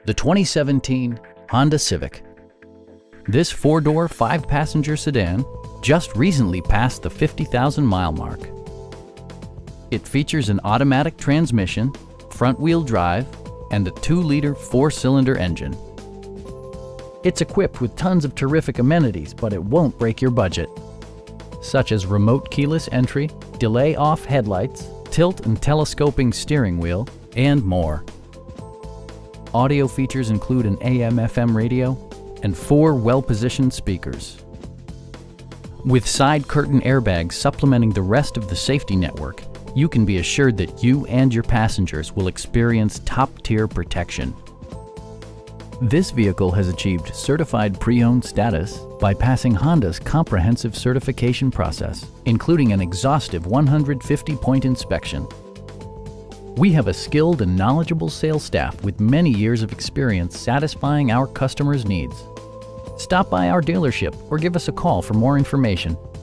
The 2017 Honda Civic. This four-door, five-passenger sedan just recently passed the 50,000-mile mark. It features an automatic transmission, front-wheel drive, and a 2-liter four-cylinder engine. It's equipped with tons of terrific amenities, but it won't break your budget, such as remote keyless entry, delay-off headlights, tilt and telescoping steering wheel, and more. Audio features include an AM/FM radio and 4 well-positioned speakers. With side curtain airbags supplementing the rest of the safety network, you can be assured that you and your passengers will experience top-tier protection. This vehicle has achieved certified pre-owned status by passing Honda's comprehensive certification process, including an exhaustive 150-point inspection. We have a skilled and knowledgeable sales staff with many years of experience satisfying our customers' needs. Stop by our dealership or give us a call for more information.